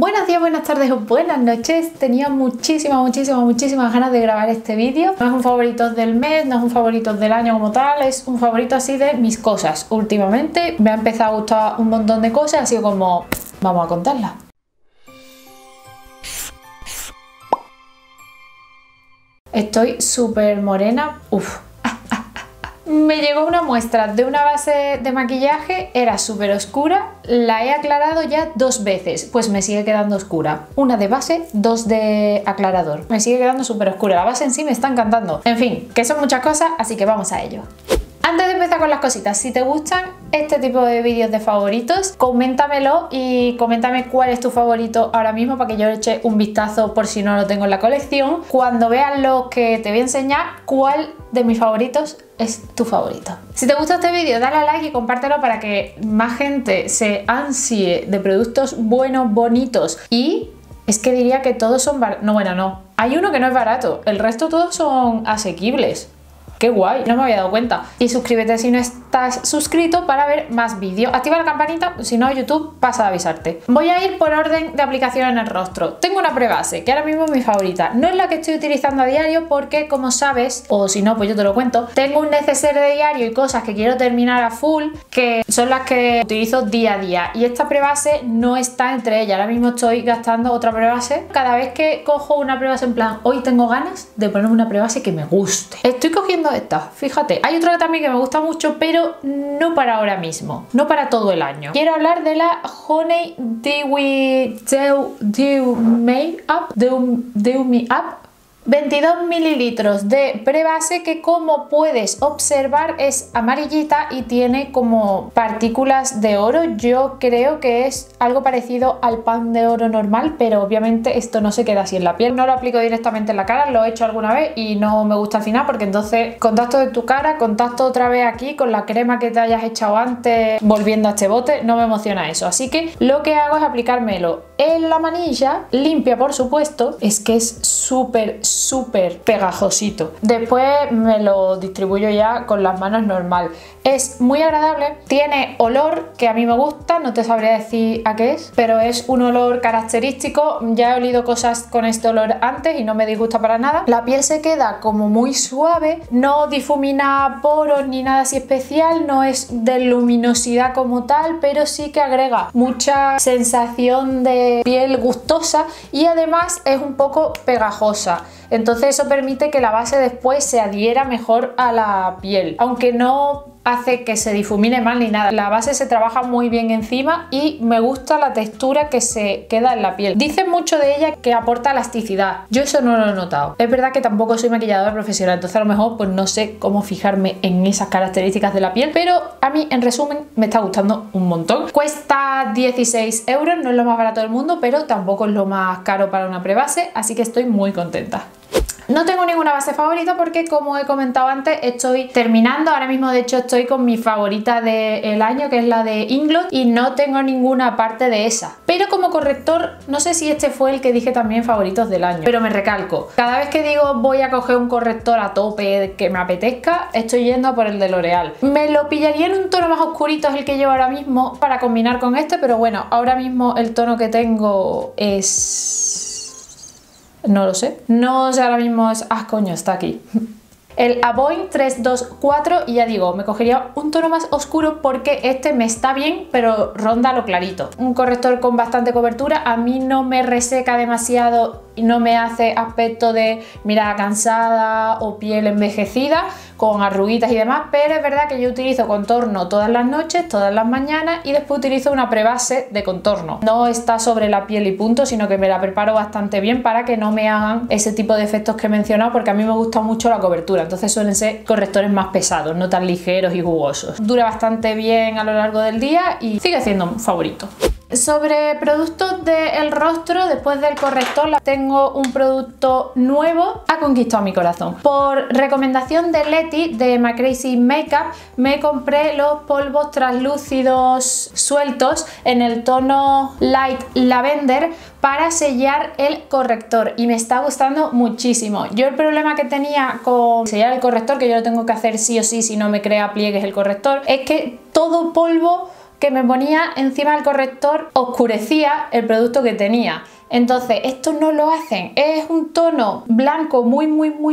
Buenos días, buenas tardes o buenas noches. Tenía muchísimas ganas de grabar este vídeo. No es un favorito del mes, no es un favorito del año como tal, es un favorito así de mis cosas. Últimamente me ha empezado a gustar un montón de cosas, así como vamos a contarlas. Estoy súper morena. Me llegó una muestra de una base de maquillaje, era súper oscura, la he aclarado ya 2 veces, pues me sigue quedando oscura. Una de base, 2 de aclarador. Me sigue quedando súper oscura, la base en sí me está encantando. En fin, que son muchas cosas, así que vamos a ello. Antes de empezar con las cositas, si te gustan este tipo de vídeos de favoritos, coméntamelo y coméntame cuál es tu favorito ahora mismo para que yo le eche un vistazo por si no lo tengo en la colección. Cuando veas lo que te voy a enseñar, cuál de mis favoritos es tu favorito. Si te gusta este vídeo, dale a like y compártelo para que más gente se ansie de productos buenos, bonitos. Y es que diría que todos son baratos. No, bueno, no. Hay uno que no es barato, el resto todos son asequibles. ¡Qué guay! No me había dado cuenta. Y suscríbete si no estás suscrito para ver más vídeos. Activa la campanita, si no YouTube pasa a avisarte. Voy a ir por orden de aplicación en el rostro. Tengo una prebase, que ahora mismo es mi favorita. No es la que estoy utilizando a diario porque, como sabes, o si no, pues yo te lo cuento, tengo un neceser de diario y cosas que quiero terminar a full, que son las que utilizo día a día. Y esta prebase no está entre ellas. Ahora mismo estoy gastando otra prebase. Cada vez que cojo una prebase en plan, hoy tengo ganas de ponerme una prebase que me guste. Estoy cogiendo esta, fíjate. Hay otra también que me gusta mucho, pero no para ahora mismo, no para todo el año. Quiero hablar de la Honey Dewy Dew Me Up. 22 mililitros de prebase que, como puedes observar, es amarillita y tiene como partículas de oro. Yo creo que es algo parecido al pan de oro normal, pero obviamente esto no se queda así en la piel. No lo aplico directamente en la cara, lo he hecho alguna vez y no me gusta al final, porque entonces contacto de tu cara, contacto otra vez aquí con la crema que te hayas echado antes volviendo a este bote, no me emociona eso. Así que lo que hago es aplicármelo en la manilla, limpia por supuesto. Es que es súper pegajosito. Después me lo distribuyo ya con las manos normal. Es muy agradable, tiene olor que a mí me gusta, no te sabría decir a qué es, pero es un olor característico. Ya he olido cosas con este olor antes y no me disgusta para nada. La piel se queda como muy suave, no difumina poros ni nada así especial, no es de luminosidad como tal, pero sí que agrega mucha sensación de piel gustosa y además es un poco pegajosa. Entonces eso permite que la base después se adhiera mejor a la piel, aunque no hace que se difumine mal ni nada. La base se trabaja muy bien encima y me gusta la textura que se queda en la piel. Dicen mucho de ella que aporta elasticidad. Yo eso no lo he notado. Es verdad que tampoco soy maquilladora profesional, entonces a lo mejor pues no sé cómo fijarme en esas características de la piel, pero a mí, en resumen, me está gustando un montón. Cuesta 16 €, no es lo más barato del mundo, pero tampoco es lo más caro para una prebase, así que estoy muy contenta. No tengo ninguna base favorita porque, como he comentado antes, estoy terminando. Ahora mismo de hecho estoy con mi favorita del año, que es la de Inglot, y no tengo ninguna parte de esa. Pero como corrector, no sé si este fue el que dije también favoritos del año, pero me recalco, cada vez que digo voy a coger un corrector a tope que me apetezca, estoy yendo a por el de L'Oreal. Me lo pillaría en un tono más oscurito, es el que llevo ahora mismo, para combinar con este, pero bueno, ahora mismo el tono que tengo es... no lo sé. No sé, ahora mismo es... ah, coño, está aquí. El Avoin 324, y ya digo, me cogería un tono más oscuro porque este me está bien, pero ronda lo clarito. Un corrector con bastante cobertura, a mí no me reseca demasiado y no me hace aspecto de mirada cansada o piel envejecida con arruguitas y demás, pero es verdad que yo utilizo contorno todas las noches, todas las mañanas, y después utilizo una prebase de contorno. No está sobre la piel y punto, sino que me la preparo bastante bien para que no me hagan ese tipo de efectos que he mencionado, porque a mí me gusta mucho la cobertura, entonces suelen ser correctores más pesados, no tan ligeros y jugosos. Dura bastante bien a lo largo del día y sigue siendo un favorito. Sobre productos del rostro, después del corrector tengo un producto nuevo, ha conquistado mi corazón. Por recomendación de Leti de My Crazy Makeup me compré los polvos translúcidos sueltos en el tono Light Lavender para sellar el corrector y me está gustando muchísimo. Yo el problema que tenía con sellar el corrector, que yo lo tengo que hacer sí o sí si no me crea pliegues el corrector, es que todo polvo que me ponía encima del corrector oscurecía el producto que tenía. Entonces estos no lo hacen, es un tono blanco muy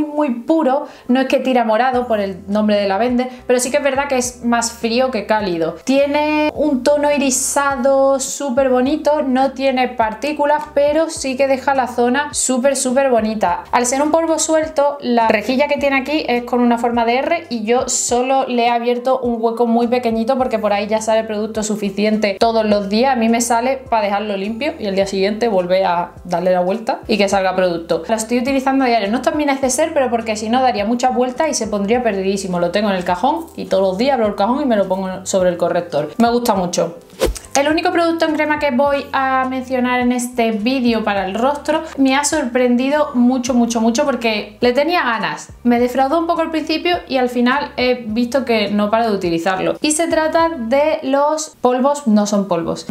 puro, no es que tira morado por el nombre de la vende, pero sí que es verdad que es más frío que cálido. Tiene un tono irisado súper bonito, no tiene partículas, pero sí que deja la zona súper bonita. Al ser un polvo suelto, la rejilla que tiene aquí es con una forma de R y yo solo le he abierto un hueco muy pequeñito porque por ahí ya sale producto suficiente todos los días. A mí me sale para dejarlo limpio y el día siguiente volver a darle la vuelta y que salga producto. Lo estoy utilizando a diario, no está en mi neceser, pero porque si no daría muchas vueltas y se pondría perdidísimo. Lo tengo en el cajón y todos los días abro el cajón y me lo pongo sobre el corrector. Me gusta mucho. El único producto en crema que voy a mencionar en este vídeo para el rostro me ha sorprendido mucho porque le tenía ganas. Me defraudó un poco al principio y al final he visto que no paro de utilizarlo. Y se trata de los polvos, no son polvos,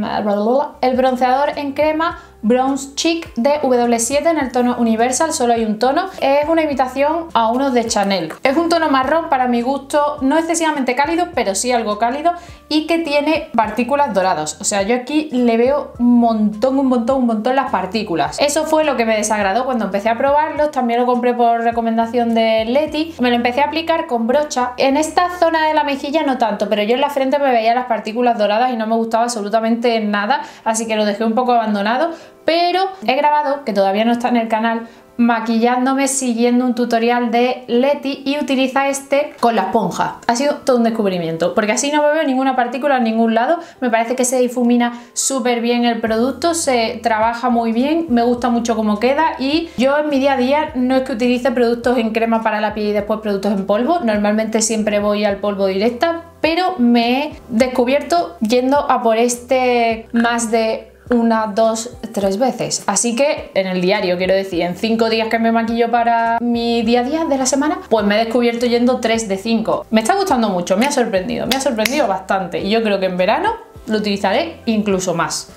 el bronceador en crema Bronze Cheek de W7 en el tono Universal, solo hay un tono. Es una imitación a unos de Chanel. Es un tono marrón para mi gusto, no excesivamente cálido, pero sí algo cálido y que tiene partículas doradas. O sea, yo aquí le veo un montón las partículas. Eso fue lo que me desagradó cuando empecé a probarlos. También lo compré por recomendación de Leti. Me lo empecé a aplicar con brocha. En esta zona de la mejilla no tanto, pero yo en la frente me veía las partículas doradas y no me gustaba absolutamente nada, así que lo dejé un poco abandonado. Pero he grabado, que todavía no está en el canal, maquillándome siguiendo un tutorial de Leti y utiliza este con la esponja. Ha sido todo un descubrimiento, porque así no me veo ninguna partícula en ningún lado. Me parece que se difumina súper bien el producto, se trabaja muy bien, me gusta mucho cómo queda y yo en mi día a día no es que utilice productos en crema para la piel y después productos en polvo. Normalmente siempre voy al polvo directa, pero me he descubierto yendo a por este más de 1, 2, 3 veces. Así que en el diario, quiero decir, en 5 días que me maquillo para mi día a día de la semana, pues me he descubierto yendo 3 de 5. Me está gustando mucho, me ha sorprendido bastante y yo creo que en verano lo utilizaré incluso más.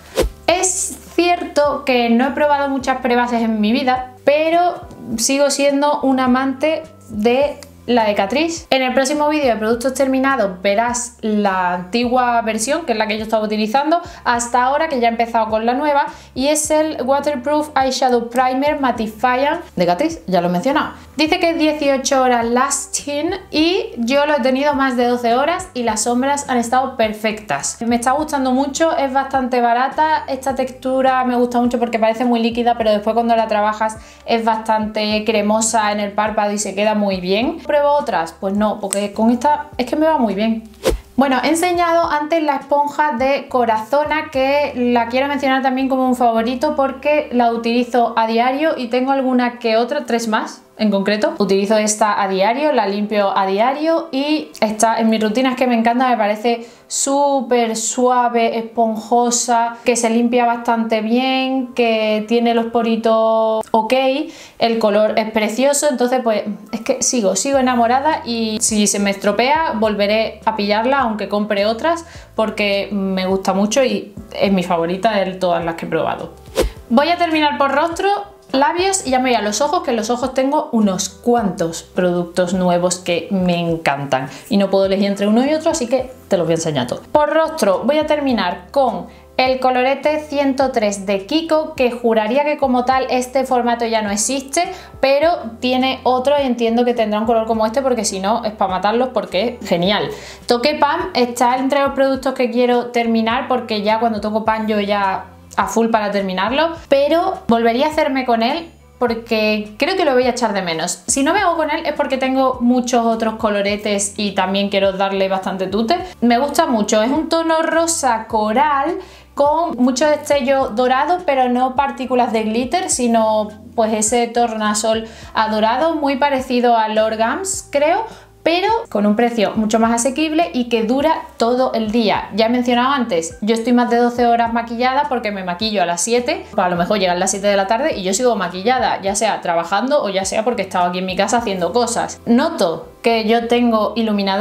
Es cierto que no he probado muchas prebases en mi vida, pero sigo siendo un amante de la de Catrice. En el próximo vídeo de productos terminados verás la antigua versión, que es la que yo estaba utilizando hasta ahora, que ya he empezado con la nueva, y es el Waterproof Eyeshadow Primer Mattifying de Catrice, ya lo he mencionado. Dice que es 18 horas lasting y yo lo he tenido más de 12 horas y las sombras han estado perfectas. Me está gustando mucho, es bastante barata, esta textura me gusta mucho porque parece muy líquida, pero después cuando la trabajas es bastante cremosa en el párpado y se queda muy bien. ¿Pruebo otras? Pues no, porque con esta es que me va muy bien. Bueno, he enseñado antes la esponja de Corazona, que la quiero mencionar también como un favorito porque la utilizo a diario y tengo alguna que otra, 3 más en concreto. Utilizo esta a diario, la limpio a diario y está en mis rutinas, que me encanta, me parece súper suave, esponjosa, que se limpia bastante bien, que tiene los poritos ok, el color es precioso, entonces pues es que sigo enamorada y si se me estropea volveré a pillarla aunque compre otras porque me gusta mucho y es mi favorita de todas las que he probado. Voy a terminar por rostro, labios y ya me voy a los ojos, que en los ojos tengo unos cuantos productos nuevos que me encantan y no puedo elegir entre uno y otro, así que te los voy a enseñar todos. Por rostro voy a terminar con el colorete 103 de Kiko, que juraría que como tal este formato ya no existe, pero tiene otro y entiendo que tendrá un color como este porque si no es para matarlos porque es genial. Toque Pan está entre los productos que quiero terminar porque ya cuando toco pan yo ya a full para terminarlo, pero volvería a hacerme con él porque creo que lo voy a echar de menos. Si no me hago con él es porque tengo muchos otros coloretes y también quiero darle bastante tute. Me gusta mucho, es un tono rosa coral con mucho destello dorado, pero no partículas de glitter, sino pues ese tornasol adorado, muy parecido al Orgams, creo, pero con un precio mucho más asequible y que dura todo el día. Ya he mencionado antes, yo estoy más de 12 horas maquillada porque me maquillo a las 7, a lo mejor llegan las 7 de la tarde y yo sigo maquillada, ya sea trabajando o ya sea porque he estado aquí en mi casa haciendo cosas. Noto que yo tengo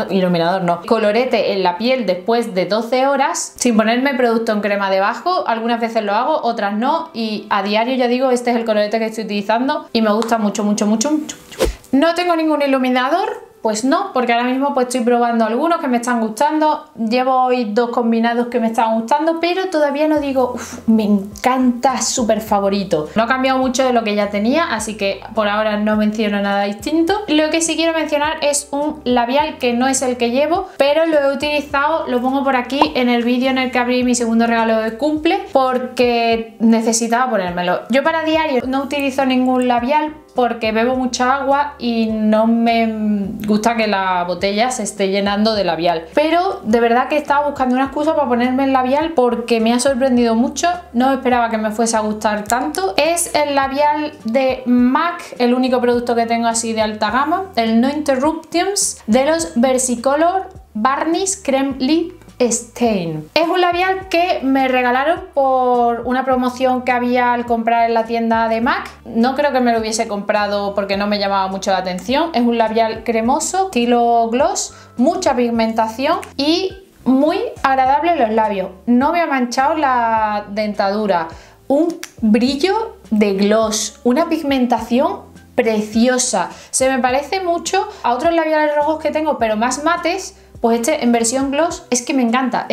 colorete en la piel después de 12 horas sin ponerme producto en crema debajo. Algunas veces lo hago, otras no, y a diario ya digo, este es el colorete que estoy utilizando y me gusta mucho. No tengo ningún iluminador Pues no, porque ahora mismo pues estoy probando algunos que me están gustando, llevo hoy 2 combinados que me están gustando, pero todavía no digo, uff, me encanta, súper favorito. No ha cambiado mucho de lo que ya tenía, así que por ahora no menciono nada distinto. Lo que sí quiero mencionar es un labial que no es el que llevo, pero lo he utilizado, lo pongo por aquí en el vídeo en el que abrí mi segundo regalo de cumple, porque necesitaba ponérmelo. Yo para diario no utilizo ningún labial porque bebo mucha agua y no me gusta que la botella se esté llenando de labial, pero de verdad que estaba buscando una excusa para ponerme el labial porque me ha sorprendido mucho, no esperaba que me fuese a gustar tanto. Es el labial de MAC, el único producto que tengo así de alta gama, el No Interruptions de los Versicolor Varnish Creme Lip Stain. Es un labial que me regalaron por una promoción que había al comprar en la tienda de MAC. No creo que me lo hubiese comprado porque no me llamaba mucho la atención. Es un labial cremoso, estilo gloss, mucha pigmentación y muy agradable en los labios. No me ha manchado la dentadura. Un brillo de gloss, una pigmentación preciosa. Se me parece mucho a otros labiales rojos que tengo, pero más mates. Pues este en versión gloss es que me encanta,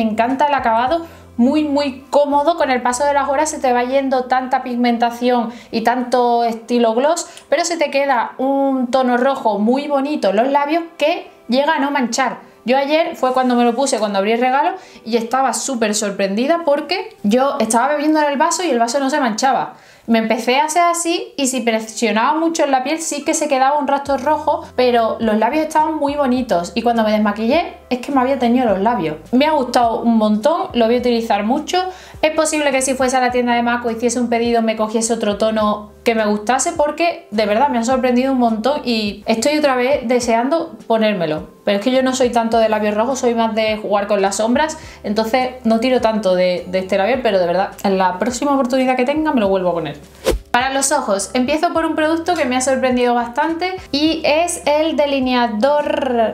el acabado, muy cómodo. Con el paso de las horas se te va yendo tanta pigmentación y tanto estilo gloss, pero se te queda un tono rojo muy bonito en los labios que llega a no manchar. Yo ayer fue cuando me lo puse, cuando abrí el regalo, y estaba súper sorprendida porque yo estaba bebiendo en el vaso y el vaso no se manchaba. Me empecé a hacer así y si presionaba mucho en la piel sí que se quedaba un rastro rojo, pero los labios estaban muy bonitos y cuando me desmaquillé es que me había teñido los labios. Me ha gustado un montón, lo voy a utilizar mucho. Es posible que si fuese a la tienda de MAC o hiciese un pedido me cogiese otro tono que me gustase porque de verdad me ha sorprendido un montón y estoy otra vez deseando ponérmelo. Pero es que yo no soy tanto de labios rojos, soy más de jugar con las sombras, entonces no tiro tanto de este labial, pero de verdad en la próxima oportunidad que tenga me lo vuelvo a poner. Para los ojos, empiezo por un producto que me ha sorprendido bastante y es el delineador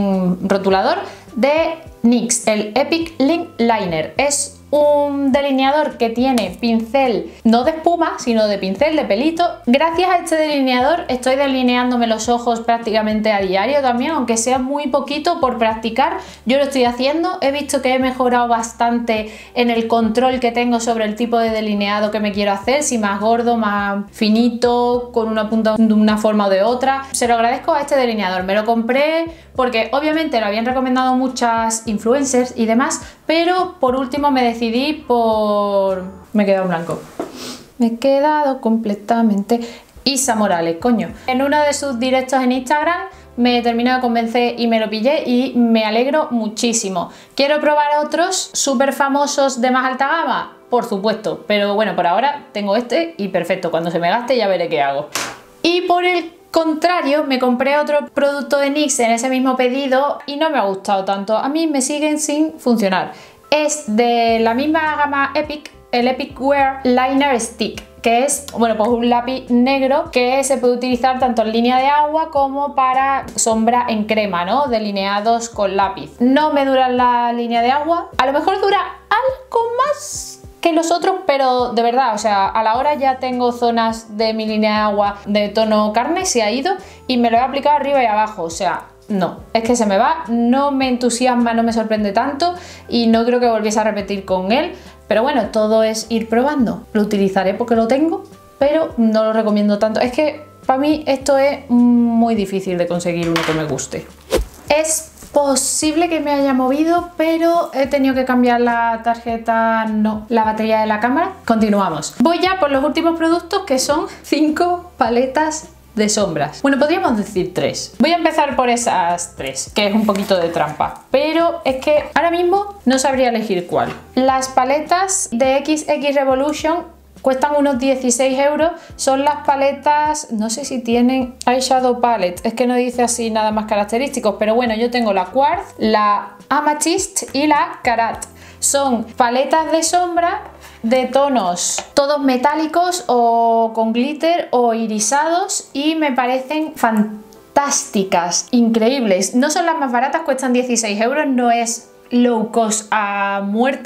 en rotulador de NYX, el Epic Link Liner. Es un delineador que tiene pincel no de espuma sino de pincel de pelito. Gracias a este delineador estoy delineándome los ojos prácticamente a diario también, aunque sea muy poquito por practicar. Yo lo estoy haciendo, he visto que he mejorado bastante en el control que tengo sobre el tipo de delineado que me quiero hacer, si más gordo, más finito, con una punta de una forma o de otra. Se lo agradezco a este delineador, me lo compré porque obviamente lo habían recomendado muchas influencers y demás, pero por último me decidí por... me he quedado en blanco. Me he quedado completamente... Isa Morales, coño. En uno de sus directos en Instagram me terminó de convencer y me lo pillé y me alegro muchísimo. ¿Quiero probar otros súper famosos de más alta gama? Por supuesto, pero bueno, por ahora tengo este y perfecto. Cuando se me gaste ya veré qué hago. Y por el contrario, me compré otro producto de NYX en ese mismo pedido y no me ha gustado tanto. A mí me siguen sin funcionar. Es de la misma gama Epic, el Epic Wear Liner Stick, que es, bueno, pues un lápiz negro que se puede utilizar tanto en línea de agua como para sombra en crema, ¿no? Delineados con lápiz. No me dura la línea de agua, a lo mejor dura algo más que los otros, pero de verdad, o sea, a la hora ya tengo zonas de mi línea de agua de tono carne, se ha ido y me lo he aplicado arriba y abajo, o sea, no, es que se me va, no me entusiasma, no me sorprende tanto y no creo que volviese a repetir con él, pero bueno, todo es ir probando. Lo utilizaré porque lo tengo, pero no lo recomiendo tanto. Es que para mí esto es muy difícil de conseguir uno que me guste. Es posible que me haya movido, pero he tenido que cambiar la tarjeta, no, la batería de la cámara. Continuamos. Voy ya por los últimos productos, que son 5 paletas de sombras. Bueno, podríamos decir 3. Voy a empezar por esas 3, que es un poquito de trampa, pero es que ahora mismo no sabría elegir cuál. Las paletas de XX Revolution cuestan unos 16 €, son las paletas, no sé si tienen eyeshadow palette, es que no dice así nada más característicos, pero bueno, yo tengo la Quartz, la Amethyst y la Karat. Son paletas de sombra de tonos todos metálicos o con glitter o irisados y me parecen fantásticas, increíbles. No son las más baratas, cuestan 16 €, no es low cost a muerte,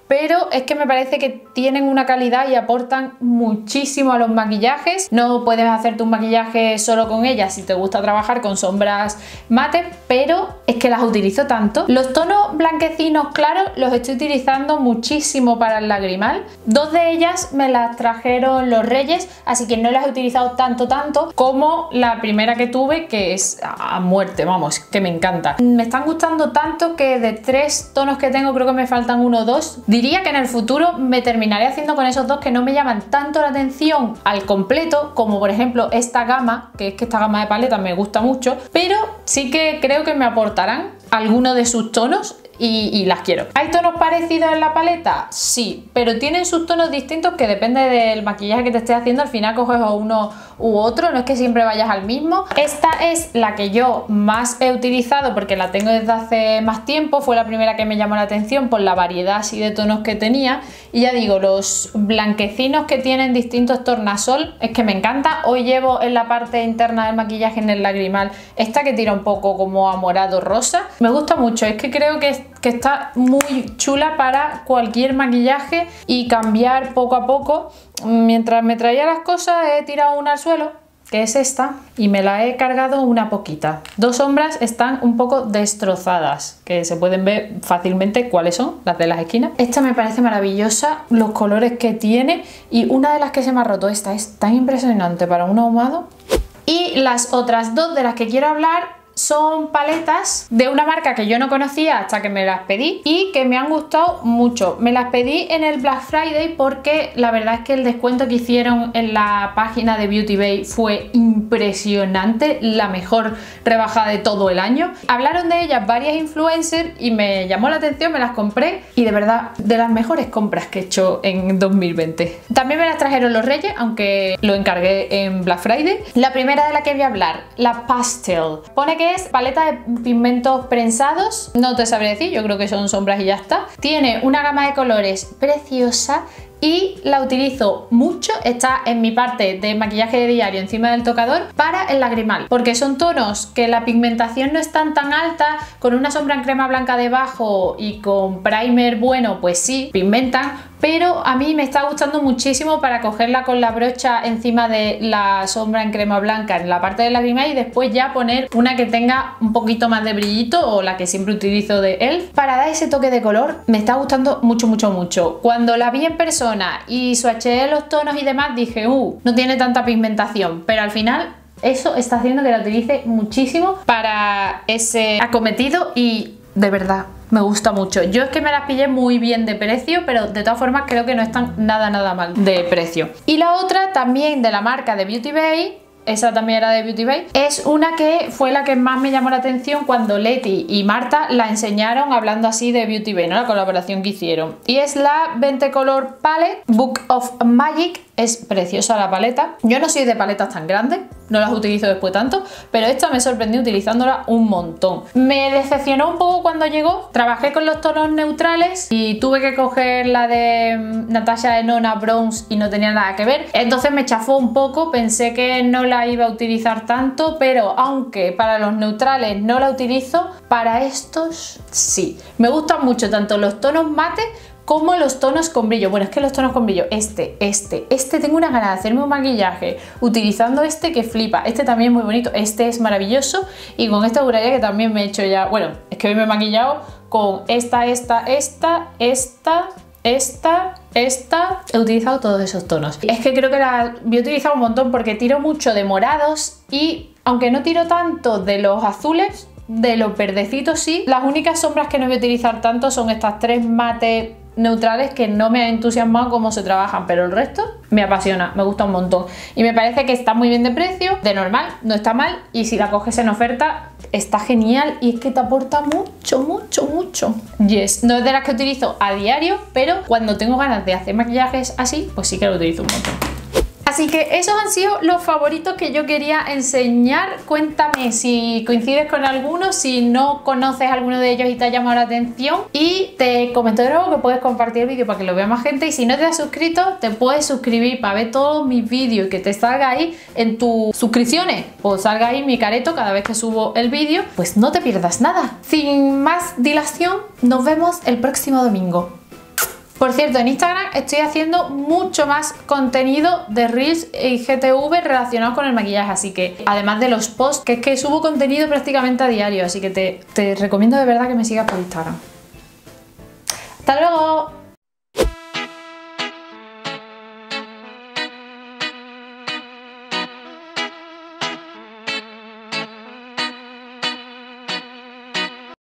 pero es que me parece que tienen una calidad y aportan muchísimo a los maquillajes. No puedes hacerte un maquillaje solo con ellas si te gusta trabajar con sombras mate, pero es que las utilizo tanto. Los tonos blanquecinos claros los estoy utilizando muchísimo para el lagrimal. Dos de ellas me las trajeron los Reyes, así que no las he utilizado tanto como la primera que tuve, que es a muerte, vamos, que me encanta. Me están gustando tanto que de 3 tonos que tengo creo que me faltan 1 o 2. Diría que en el futuro me terminaré haciendo con esos 2 que no me llaman tanto la atención al completo, como por ejemplo esta gama, que es que esta gama de paletas me gusta mucho, pero sí que creo que me aportarán alguno de sus tonos y las quiero. ¿Hay tonos parecidos en la paleta? Sí, pero tienen sus tonos distintos que depende del maquillaje que te estés haciendo. Al final coges uno u otro, no es que siempre vayas al mismo. Esta es la que yo más he utilizado porque la tengo desde hace más tiempo. Fue la primera que me llamó la atención por la variedad así de tonos que tenía. Y ya digo, los blanquecinos que tienen distintos tornasol es que me encanta. Hoy llevo en la parte interna del maquillaje, en el lagrimal, esta que tira un poco como a morado rosa. Me gusta mucho, es que creo que está muy chula para cualquier maquillaje y cambiar poco a poco. Mientras me traía las cosas he tirado una al suelo, que es esta, y me la he cargado una poquita. 2 sombras están un poco destrozadas, que se pueden ver fácilmente cuáles son, las de las esquinas. Esta me parece maravillosa, los colores que tiene, y una de las que se me ha roto, esta es tan impresionante para un ahumado. Y las otras 2 de las que quiero hablar son paletas de una marca que yo no conocía hasta que me las pedí y que me han gustado mucho. Me las pedí en el Black Friday porque la verdad es que el descuento que hicieron en la página de Beauty Bay fue impresionante, la mejor rebajada de todo el año. Hablaron de ellas varias influencers y me llamó la atención, me las compré y de verdad de las mejores compras que he hecho en 2020. También me las trajeron los Reyes, aunque lo encargué en Black Friday. La primera de la que voy a hablar, la Pastel. Pone que es paleta de pigmentos prensados, no te sabré decir, yo creo que son sombras y ya está. Tiene una gama de colores preciosa y la utilizo mucho. Está en mi parte de maquillaje de diario encima del tocador para el lagrimal, porque son tonos que la pigmentación no es tan alta. Con una sombra en crema blanca debajo y con primer bueno, pues sí, pigmentan, pero a mí me está gustando muchísimo para cogerla con la brocha encima de la sombra en crema blanca en la parte del lagrimal y después ya poner una que tenga un poquito más de brillito, o la que siempre utilizo de ELF, para dar ese toque de color. Me está gustando mucho. Cuando la vi en persona y swatcheé los tonos y demás dije, no tiene tanta pigmentación, pero al final eso está haciendo que la utilice muchísimo para ese acometido y de verdad me gusta mucho. Yo es que me las pillé muy bien de precio, pero de todas formas creo que no están nada mal de precio. Y la otra también de la marca de Beauty Bay, esa también era de Beauty Bay, es una que fue la que más me llamó la atención cuando Leti y Marta la enseñaron hablando así de Beauty Bay, ¿no? La colaboración que hicieron. Y es la 20 Color Palette Book of Magic. Es preciosa la paleta. Yo no soy de paletas tan grandes, no las utilizo después tanto, pero esta me sorprendió utilizándola un montón. Me decepcionó un poco cuando llegó. Trabajé con los tonos neutrales y tuve que coger la de Natasha Denona Bronze y no tenía nada que ver. Entonces me chafó un poco, pensé que no la iba a utilizar tanto, pero aunque para los neutrales no la utilizo, para estos sí. Me gustan mucho tanto los tonos mate como los tonos con brillo. Bueno, es que los tonos con brillo, este, tengo una gana de hacerme un maquillaje utilizando este que flipa. Este también es muy bonito, este es maravilloso, y con esta juraría que también me he hecho ya, bueno, es que hoy me he maquillado con esta, he utilizado todos esos tonos. Es que creo que la voy a utilizar un montón porque tiro mucho de morados y aunque no tiro tanto de los azules, de los verdecitos sí. Las únicas sombras que no voy a utilizar tanto son estas 3 mate neutrales que no me ha entusiasmado cómo se trabajan, pero el resto me apasiona, me gusta un montón y me parece que está muy bien de precio, de normal, no está mal, y si la coges en oferta está genial y es que te aporta mucho. Yes, no es de las que utilizo a diario, pero cuando tengo ganas de hacer maquillajes así, pues sí que lo utilizo un montón. Así que esos han sido los favoritos que yo quería enseñar. Cuéntame si coincides con alguno, si no conoces alguno de ellos y te ha llamado la atención. Y te comento de nuevo que puedes compartir el vídeo para que lo vea más gente. Y si no te has suscrito, te puedes suscribir para ver todos mis vídeos y que te salga ahí en tus suscripciones. O salga ahí mi careto cada vez que subo el vídeo. Pues no te pierdas nada. Sin más dilación, nos vemos el próximo domingo. Por cierto, en Instagram estoy haciendo mucho más contenido de Reels y GTV relacionados con el maquillaje, así que además de los posts, que es que subo contenido prácticamente a diario, así que te recomiendo de verdad que me sigas por Instagram. ¡Hasta luego!